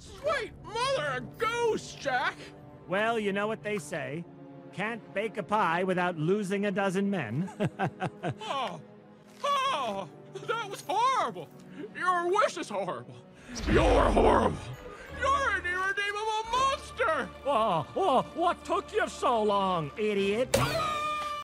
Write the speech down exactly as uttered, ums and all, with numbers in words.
Sweet mother of goose, Jack! Well, you know what they say. Can't bake a pie without losing a dozen men. Oh, oh, that was horrible. Your wish is horrible. You're horrible. You're an irredeemable monster. Oh, oh, what took you so long, idiot? Ah!